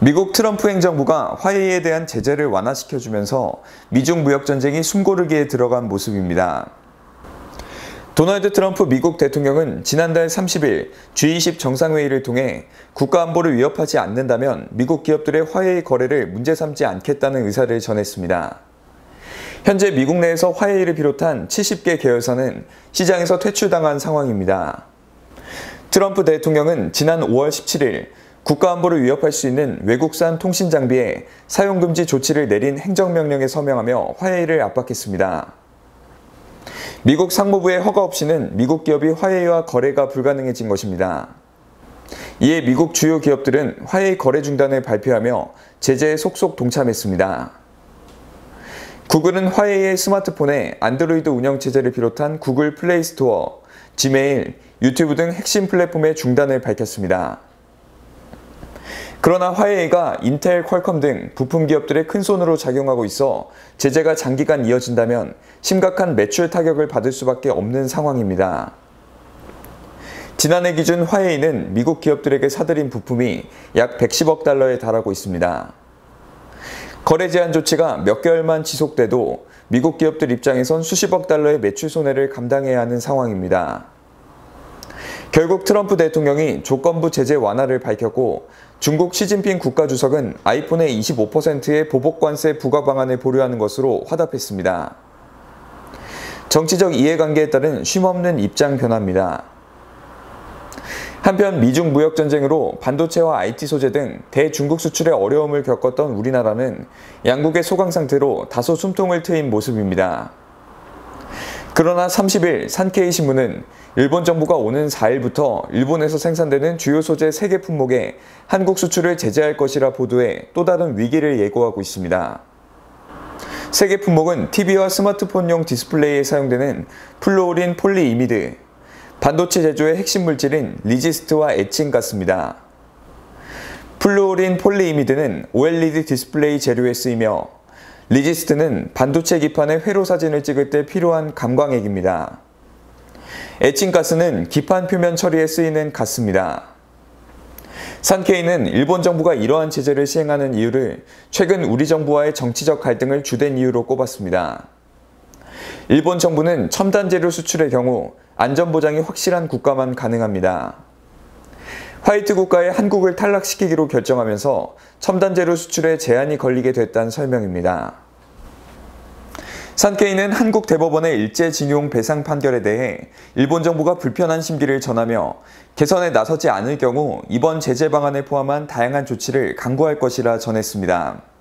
미국 트럼프 행정부가 화웨이에 대한 제재를 완화시켜주면서 미중 무역전쟁이 숨고르기에 들어간 모습입니다. 도널드 트럼프 미국 대통령은 지난달 30일 G20 정상회의를 통해 국가안보를 위협하지 않는다면 미국 기업들의 화웨이 거래를 문제 삼지 않겠다는 의사를 전했습니다. 현재 미국 내에서 화웨이를 비롯한 70개 계열사는 시장에서 퇴출당한 상황입니다. 트럼프 대통령은 지난 5월 17일 국가안보를 위협할 수 있는 외국산 통신 장비에 사용금지 조치를 내린 행정명령에 서명하며 화웨이를 압박했습니다. 미국 상무부의 허가 없이는 미국 기업이 화웨이와 거래가 불가능해진 것입니다. 이에 미국 주요 기업들은 화웨이 거래 중단을 발표하며 제재에 속속 동참했습니다. 구글은 화웨이의 스마트폰에 안드로이드 운영체제를 비롯한 구글 플레이 스토어, 지메일, 유튜브 등 핵심 플랫폼의 중단을 밝혔습니다. 그러나 화웨이가 인텔, 퀄컴 등 부품 기업들의 큰 손으로 작용하고 있어 제재가 장기간 이어진다면 심각한 매출 타격을 받을 수밖에 없는 상황입니다. 지난해 기준 화웨이는 미국 기업들에게 사들인 부품이 약 110억 달러에 달하고 있습니다. 거래 제한 조치가 몇 개월만 지속돼도 미국 기업들 입장에선 수십억 달러의 매출 손해를 감당해야 하는 상황입니다. 결국 트럼프 대통령이 조건부 제재 완화를 밝혔고 중국 시진핑 국가주석은 아이폰의 25%의 보복관세 부과 방안을 보류하는 것으로 화답했습니다. 정치적 이해관계에 따른 쉼없는 입장 변화입니다. 한편 미중 무역전쟁으로 반도체와 IT 소재 등 대중국 수출에 어려움을 겪었던 우리나라는 양국의 소강 상태로 다소 숨통을 트인 모습입니다. 그러나 30일 산케이 신문은 일본 정부가 오는 4일부터 일본에서 생산되는 주요 소재 3개 품목에 한국 수출을 제재할 것이라 보도해 또 다른 위기를 예고하고 있습니다. 3개 품목은 TV와 스마트폰용 디스플레이에 사용되는 플루오린 폴리이미드, 반도체 제조의 핵심 물질인 리지스트와 에칭가스입니다. 플루오린 폴리이미드는 OLED 디스플레이 재료에 쓰이며 리지스트는 반도체 기판의 회로 사진을 찍을 때 필요한 감광액입니다. 에칭가스는 기판 표면 처리에 쓰이는 가스입니다. 산케이는 일본 정부가 이러한 제재를 시행하는 이유를 최근 우리 정부와의 정치적 갈등을 주된 이유로 꼽았습니다. 일본 정부는 첨단 재료 수출의 경우 안전보장이 확실한 국가만 가능합니다. 화이트 국가의 한국을 탈락시키기로 결정하면서 첨단 재료 수출에 제한이 걸리게 됐다는 설명입니다. 산케이는 한국 대법원의 일제징용 배상 판결에 대해 일본 정부가 불편한 심기를 전하며 개선에 나서지 않을 경우 이번 제재 방안에 포함한 다양한 조치를 강구할 것이라 전했습니다.